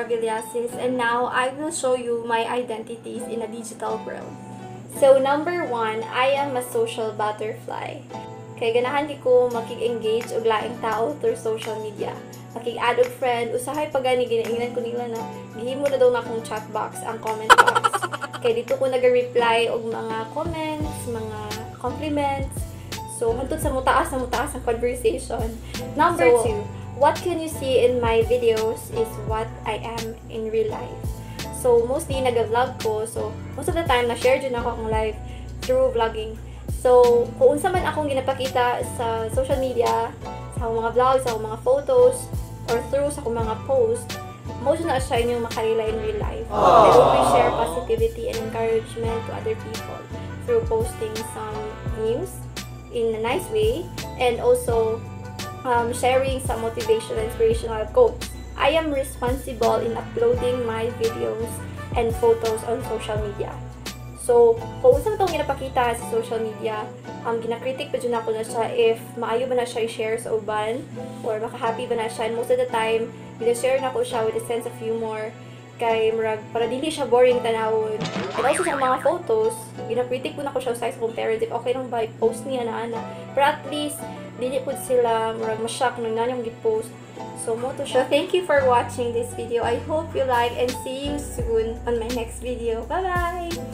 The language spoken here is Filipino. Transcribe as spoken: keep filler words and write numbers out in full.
Sarah Villasis, and now I will show you my identities in a digital world. So number one, I am a social butterfly. Kay ganahan di ko makig-engage og laing tao through social media. Makig-add og friend, usahay pa gani ginaingnan ko nila na gihimo na daw na akong chat box ang comment box. Kay dito ko nag-reply og mga comments, mga compliments. So hantod sa mutaas na mutaas ang conversation. Number so, two, what can you see in my videos is what I am in real life. So mostly nag-vlog ko. So most of the time na-share dyan ako akong live through vlogging. So kung unsa man akong ginapakita sa social media, sa akong mga vlogs, sa akong mga photos, or through sa akong mga posts, most na siya inyong makarela in real life. I always share positivity and encouragement to other people through posting some memes in a nice way, and also um, sharing some motivational, inspirational quotes. I am responsible in uploading my videos and photos on social media. So, kung saan itong ginapakita sa social media, um, ginakritik pa dyan ako na siya if maayo ba na siya i-share sa uban, or makahappy ba na siya. And most of the time, ginashare na ko siya with a sense of humor, kay murag para dili siya boring tanawon. And also sa mga photos, ginakritik ko na ko siya sa kong parents if okay lang ba i-post niya na ana. Pero at least dili pud sila murag ma-shock nung nanyang gi-post. So mo to siya. Thank you for watching this video. I hope you like and see you soon on my next video. Bye bye.